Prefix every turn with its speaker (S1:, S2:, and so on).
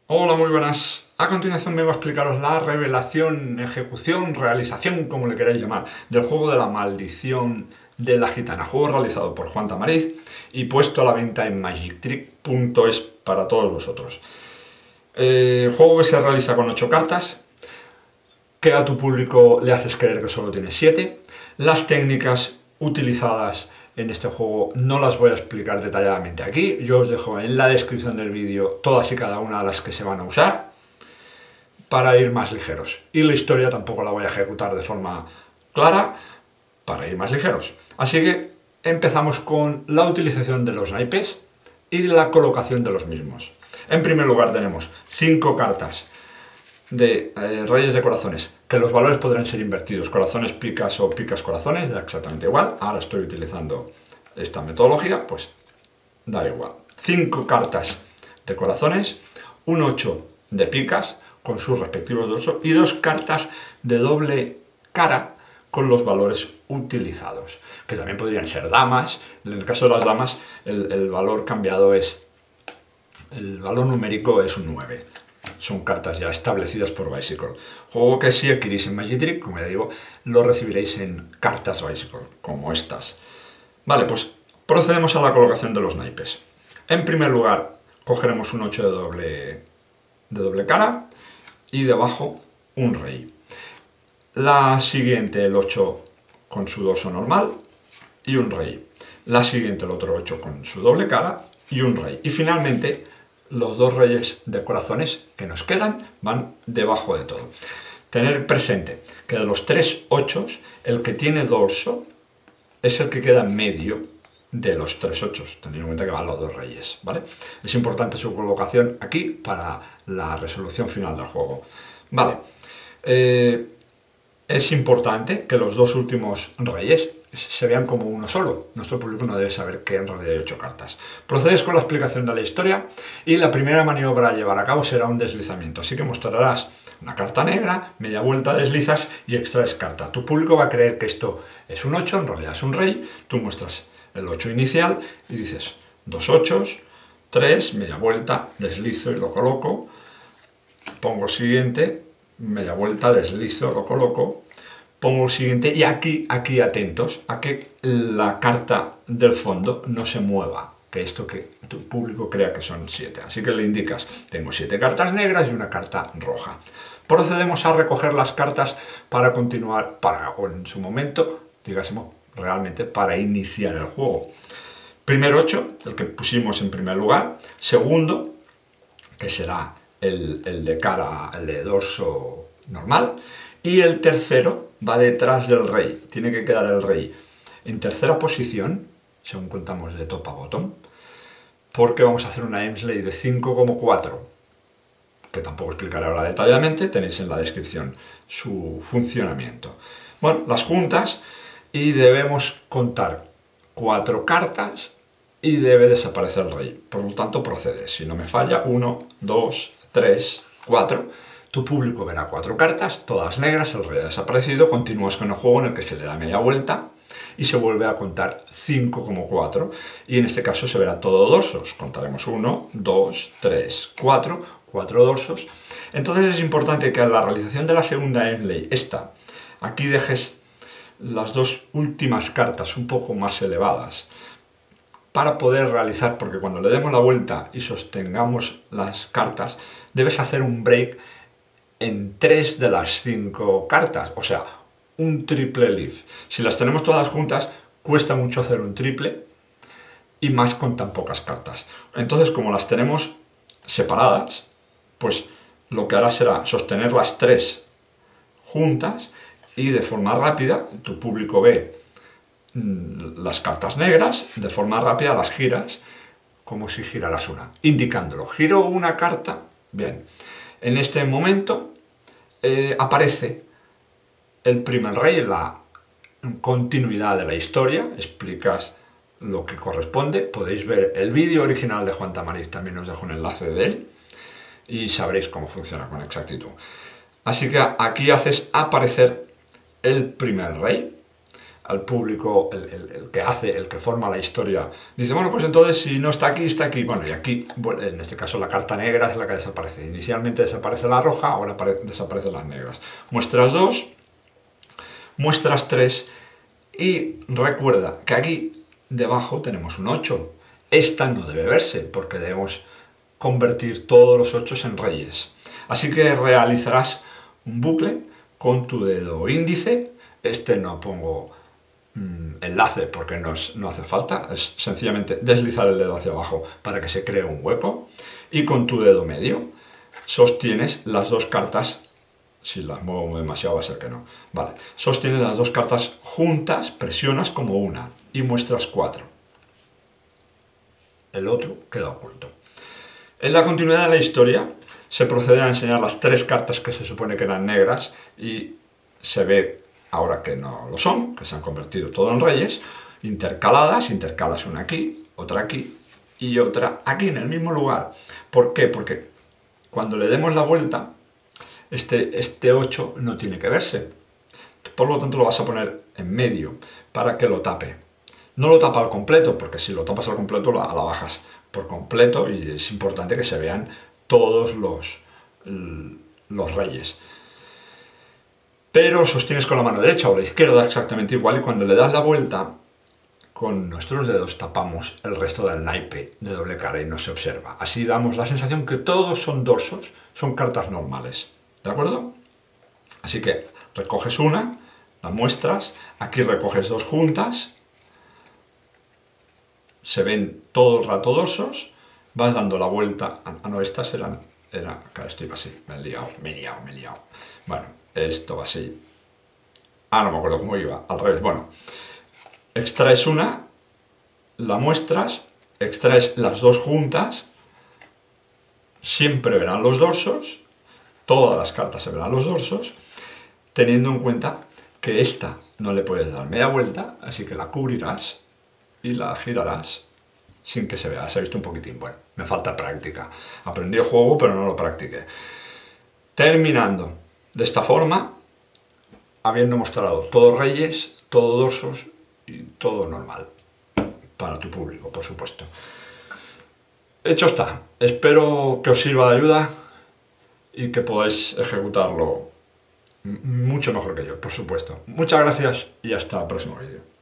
S1: Hola, muy buenas. A continuación vengo a explicaros la revelación, ejecución, realización, como le queráis llamar, del juego de la maldición de la gitana. Juego realizado por Juan Tamariz y puesto a la venta en magictrick.es para todos vosotros. Juego que se realiza con 8 cartas, que a tu público le haces creer que solo tienes 7. Las técnicas utilizadas en este juego no las voy a explicar detalladamente aquí. Yo os dejo en la descripción del vídeo todas y cada una de las que se van a usar para ir más ligeros. Y la historia tampoco la voy a ejecutar de forma clara para ir más ligeros. Así que empezamos con la utilización de los naipes y la colocación de los mismos. En primer lugar tenemos 5 cartas de reyes de corazones, que los valores podrán ser invertidos, corazones picas o picas corazones, da exactamente igual. Ahora estoy utilizando esta metodología, pues da igual. 5 cartas de corazones, un 8 de picas con sus respectivos dorsos y 2 cartas de doble cara con los valores utilizados, que también podrían ser damas. En el caso de las damas el valor cambiado es, el valor numérico es un 9. Son cartas ya establecidas por Bicycle. Juego que si adquirís en Magic, como ya digo, lo recibiréis en cartas Bicycle, como estas. Vale, pues procedemos a la colocación de los naipes. En primer lugar, cogeremos un 8 de doble cara y debajo un rey. La siguiente, el 8 con su dorso normal y un rey. La siguiente, el otro 8 con su doble cara y un rey. Y finalmente, los 2 reyes de corazones que nos quedan van debajo de todo. Tener presente que de los 3 ochos, el que tiene dorso es el que queda en medio de los 3 ochos, teniendo en cuenta que van los 2 reyes, ¿vale? Es importante su colocación aquí para la resolución final del juego. Vale, es importante que los 2 últimos reyes se vean como uno solo. Nuestro público no debe saber que en realidad hay 8 cartas. Procedes con la explicación de la historia y la primera maniobra a llevar a cabo será un deslizamiento. Así que mostrarás una carta negra, media vuelta deslizas y extraes carta. Tu público va a creer que esto es un 8, en realidad es un rey. Tú muestras el 8 inicial y dices 2 ochos, 3, media vuelta, deslizo y lo coloco. Pongo el siguiente, media vuelta, deslizo, lo coloco. Pongo el siguiente y aquí atentos a que la carta del fondo no se mueva, que esto que tu público crea que son 7. Así que le indicas, tengo 7 cartas negras y una carta roja. Procedemos a recoger las cartas para continuar, o en su momento, digásemos, realmente para iniciar el juego. Primer 8, el que pusimos en primer lugar. Segundo, que será el de cara, el de dorso normal. Y el tercero va detrás del rey. Tiene que quedar el rey en tercera posición, según contamos de top a bottom, porque vamos a hacer una Emsley de 5,4, que tampoco explicaré ahora detalladamente, tenéis en la descripción su funcionamiento. Bueno, las juntas y debemos contar 4 cartas y debe desaparecer el rey. Por lo tanto, procede. Si no me falla, 1, 2, 3, 4... Tu público verá 4 cartas, todas negras, el rey ha desaparecido. Continúas con el juego en el que se le da media vuelta y se vuelve a contar 5,4. Y en este caso se verá todo dorsos. Contaremos 1, 2, 3, 4, 4 dorsos. Entonces es importante que a la realización de la segunda Emsley, aquí dejes las 2 últimas cartas un poco más elevadas para poder realizar, porque cuando le demos la vuelta y sostengamos las cartas, debes hacer un break en 3 de las 5 cartas, o sea, un triple leaf. Si las tenemos todas juntas, cuesta mucho hacer un triple y más con tan pocas cartas. Entonces, como las tenemos separadas, pues lo que hará será sostener las 3 juntas y de forma rápida, tu público ve las cartas negras, de forma rápida las giras como si giraras una, indicándolo. Giro una carta, bien. En este momento aparece el primer rey, la continuidad de la historia, explicas lo que corresponde. Podéis ver el vídeo original de Juan Tamariz, también os dejo un enlace de él, y sabréis cómo funciona con exactitud. Así que aquí haces aparecer el primer rey. al público, el que hace, el que forma la historia, dice, bueno, pues entonces si no está aquí, está aquí. Bueno, y aquí, en este caso, la carta negra es la que desaparece. Inicialmente desaparece la roja, ahora desaparecen las negras. Muestras 2, muestras 3, y recuerda que aquí debajo tenemos un 8. Esta no debe verse, porque debemos convertir todos los 8 en reyes. Así que realizarás un bucle con tu dedo índice. Este no pongo enlace porque no hace falta, es sencillamente deslizar el dedo hacia abajo para que se cree un hueco, y con tu dedo medio sostienes las dos cartas. Si las muevo demasiado va a ser que no. Vale, sostienes las dos cartas juntas, presionas como una y muestras 4. El otro queda oculto. En la continuidad de la historia se procede a enseñar las 3 cartas que se supone que eran negras y se ve ahora que no lo son, que se han convertido todo en reyes, intercaladas, intercalas una aquí, otra aquí y otra aquí en el mismo lugar. ¿Por qué? Porque cuando le demos la vuelta, este 8 no tiene que verse. Por lo tanto lo vas a poner en medio para que lo tape. No lo tapa al completo, porque si lo tapas al completo la bajas por completo y es importante que se vean todos los reyes. Pero sostienes con la mano derecha o la izquierda exactamente igual, y cuando le das la vuelta, con nuestros dedos tapamos el resto del naipe de doble cara y no se observa. Así damos la sensación que todos son dorsos, son cartas normales. ¿De acuerdo? Así que recoges una, la muestras, aquí recoges 2 juntas, se ven todo el rato dorsos, vas dando la vuelta. No, estas acá estoy así, me he liado. Bueno, esto va así. No me acuerdo cómo iba, al revés. Bueno, extraes una, la muestras, extraes las 2 juntas, siempre verán los dorsos, todas las cartas se verán los dorsos, teniendo en cuenta que esta no le puedes dar media vuelta, así que la cubrirás y la girarás sin que se vea. Se ha visto un poquitín. Bueno, me falta práctica. Aprendí el juego, pero no lo practiqué. Terminando de esta forma, habiendo mostrado todos reyes, todos dorsos y todo normal. Para tu público, por supuesto. Hecho está. Espero que os sirva de ayuda y que podáis ejecutarlo mucho mejor que yo, por supuesto. Muchas gracias y hasta el próximo vídeo.